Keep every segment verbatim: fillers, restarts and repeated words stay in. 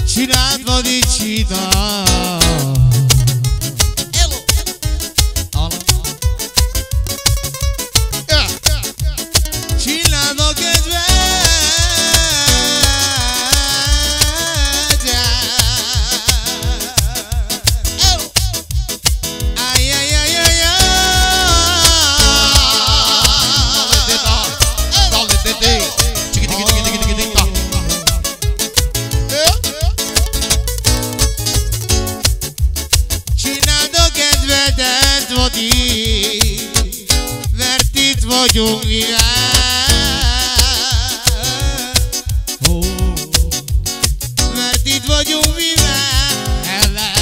Csináld vadítsida. Csináld a kedved. Mert itt vagyunk mivel, oh, mert itt vagyunk mivel ellen.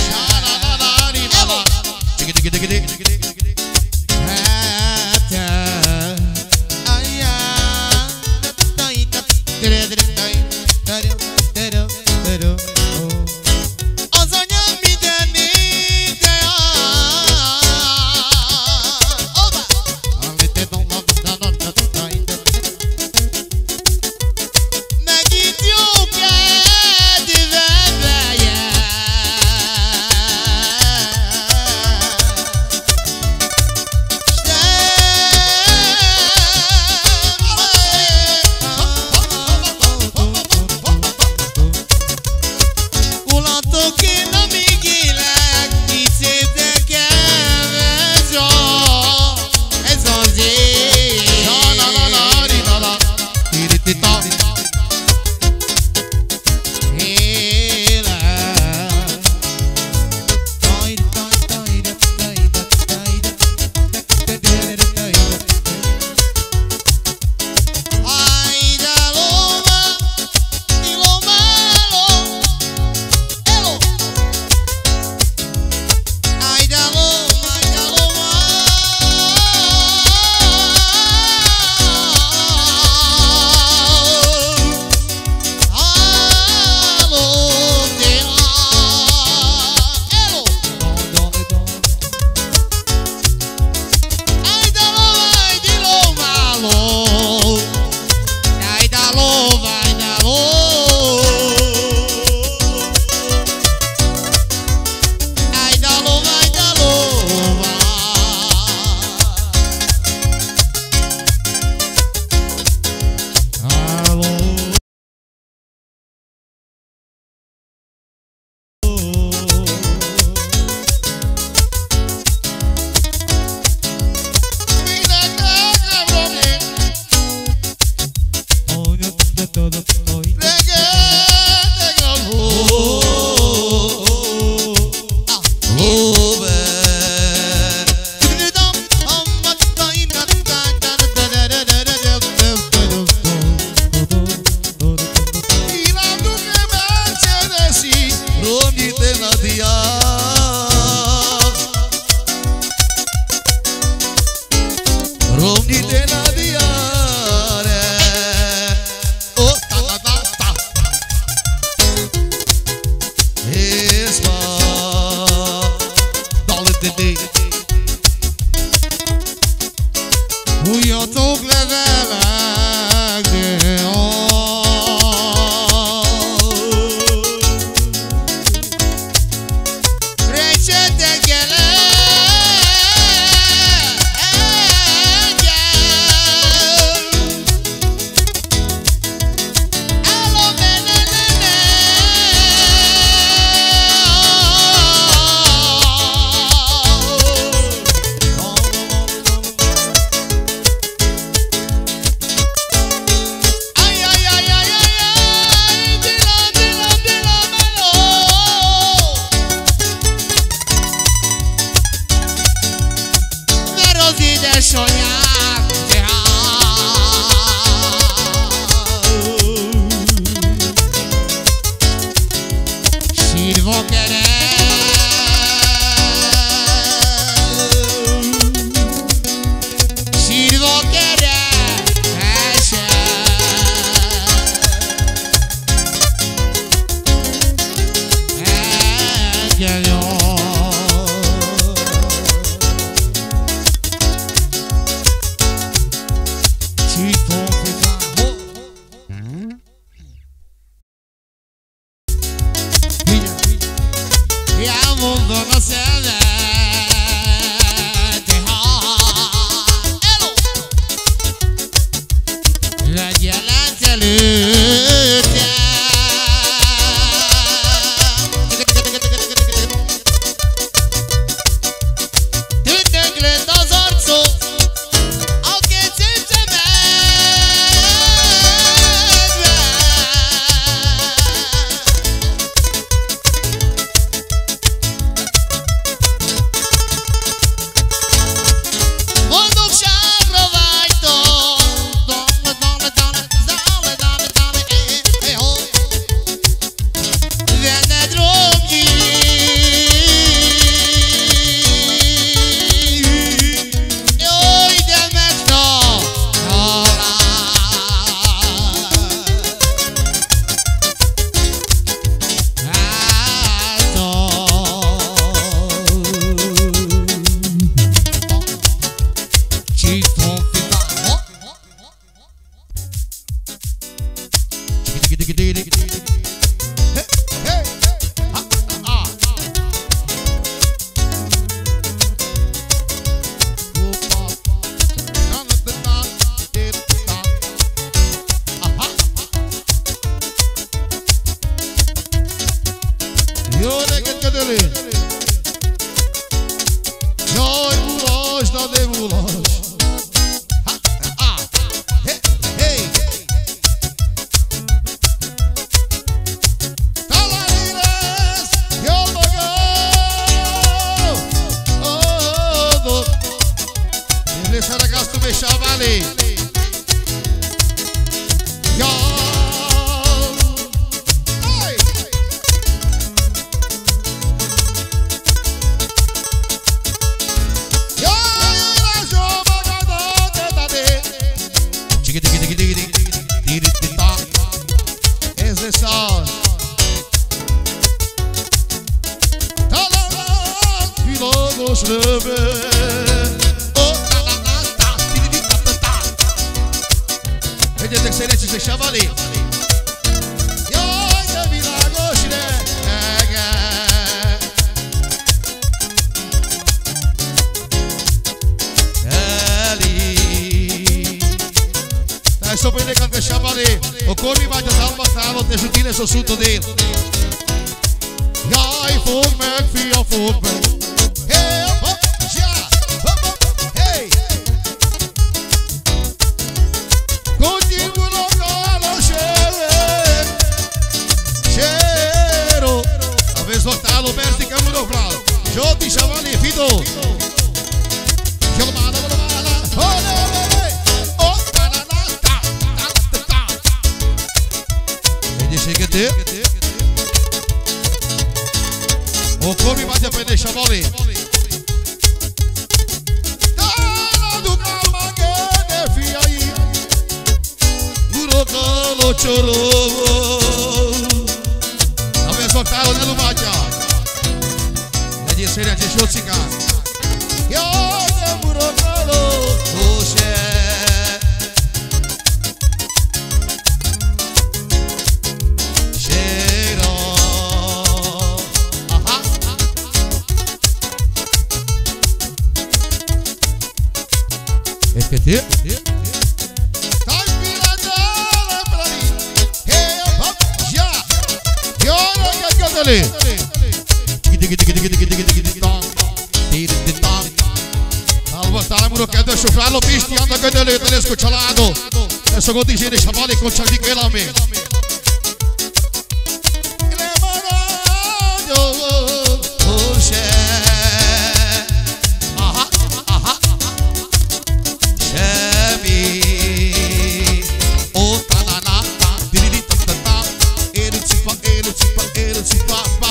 Az anyám minden nézde. Megint jó kedvem legyen. Ulatok én, amíg élek, így szép nekem ez a, ez az ég. Hújjatok levelek, de rejtsetek el az édesanyák sírva keres, sírva keres, egyen gădele. Ioi ulaș, da de ulaș. Ha, ha, he, hei. Talarines, eu mă gău. Oh, do. Ele se arăgastu me șavale. Vedeți excelenții se șavali. Ioi de vilagoșile. Eli. Dai să păi necat că șavali. O cormi mai de talba talo te jutine so suto de el. Ioi fug meg fia fug meg. Lotalo Berti Camuro Bravo Joti Chavali Fido Yolmana Yolmana Ole ole O ta la la ta ta ta ta. Vedi se che te O come vai a prendere Chavali Dala du calma che ne fiai Duro calo choro Soltalo nella lumaggia Vedi seria c'è sciozzica Io ne muro calo Usce Scero Aha E che te? Alba Talamuro cadê chufralo pisti anda cadê telesco chalado Essa goti gire chavale com chadi que lá me Aha aha Chemi O tanana ta diriri ta ta ta Ele tipa ele tipa ele tipa pa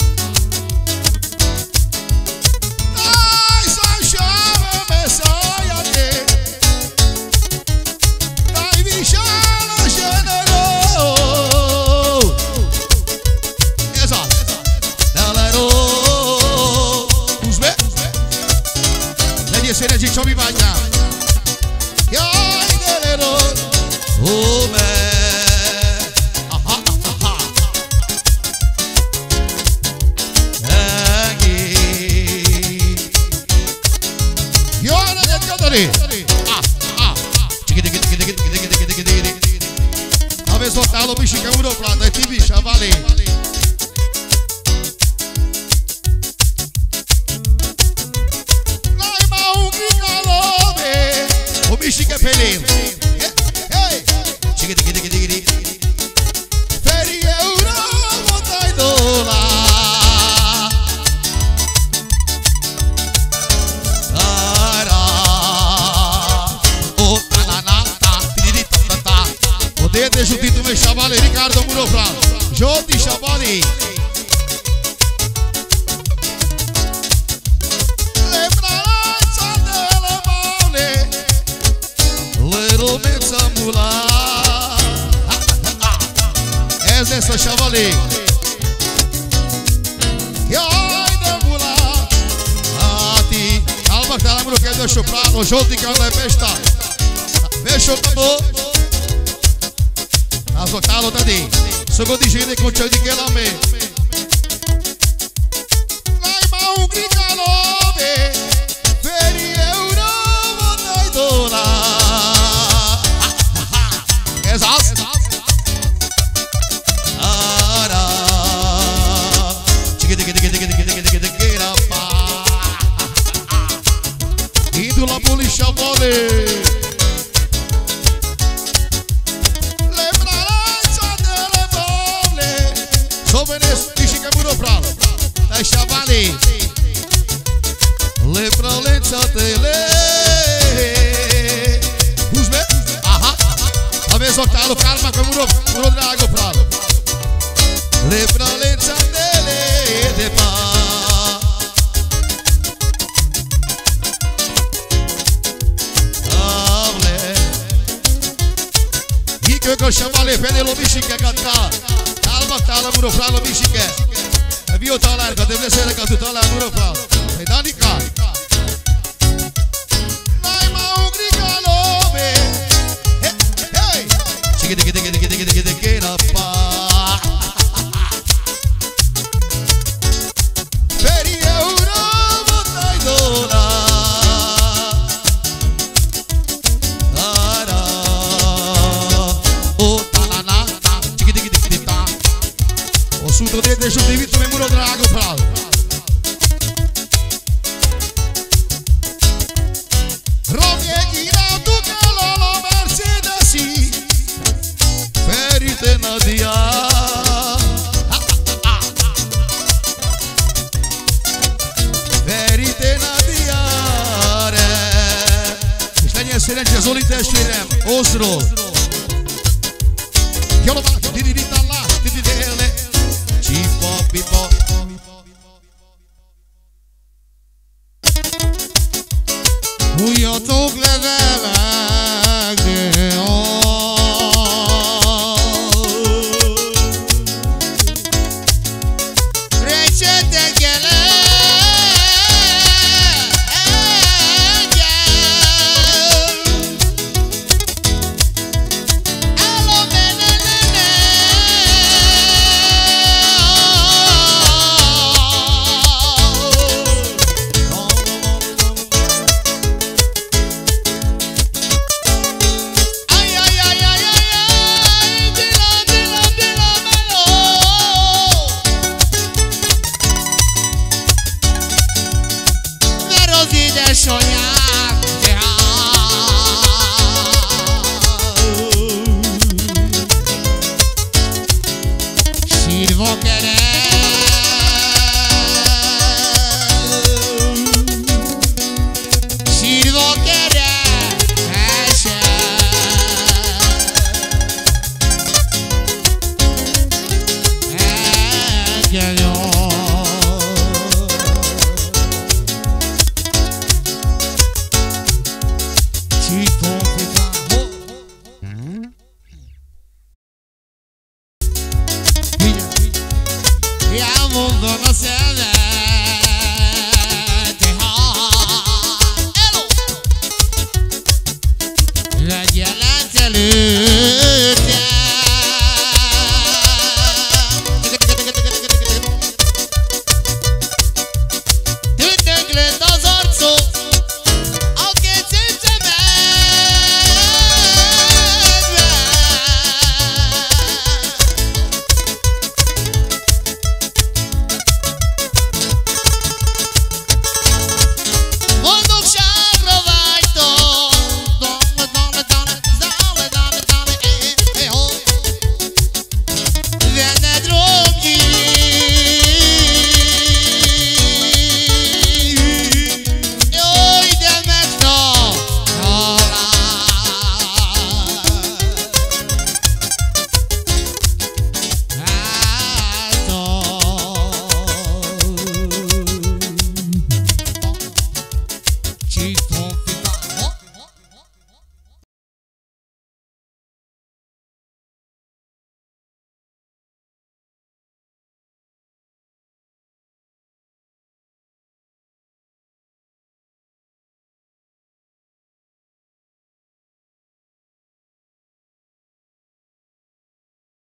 Seria de chove bagna Yai delero Ume Aha aha Egi Yona de cadere Ah ah Tiki tiki tiki tiki tiki tiki tiki tiki Aveți lotalo bishi camuro planta e tibi chavale Michigan Pelin. Hey, chigi digi digi digi digi. Feri euro votai dola. Ara. O ta na na ta, tiri ta ta ta. O de de jutito me chavale Ricardo Murofran. Joti Chavali. Essa Chavali Ioi de mula Ati Alba Talamuro che do soprano Joti cala pesta Veșo tamo Azotalo tadi Sogo di gine con ciò di che la me Lai ma un gricalo be Feri euro votai dola Esatto Ara Chigi digi digi digi digi esortalo, calma con muro, muro drago prado. Le prale chandele de pa. Able. I kök a shamale fedelo misike katta. Calma tala muro pralo misike. Vio talar ka devle sele ka tu talar muro pralo. Hey Danica. Nai ma ugri kalove. Hey hey. Chige de de de de de de de de na pa. Feri euro botai dola. Ara. O talana ta. Chige de de de ta. O suto de de shu divit me muro drago pralo. Nadia Verite Nadia És legyen szerencsé Zoli testvérem, Oszról Joloma, dididitalla, dididele Csipa, pipa Hújjatok levegni, sonhar Sirvo querer Sirvo querer É Legyen